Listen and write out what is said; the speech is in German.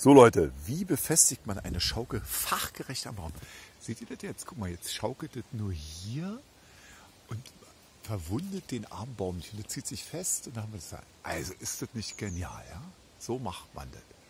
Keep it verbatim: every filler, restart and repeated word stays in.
So Leute, wie befestigt man eine Schaukel fachgerecht am Baum? Seht ihr das jetzt? Guck mal, jetzt schaukelt das nur hier und verwundet den armen Baum nicht. Und das zieht sich fest und dann haben wir das. Also ist das nicht genial, ja? So macht man das.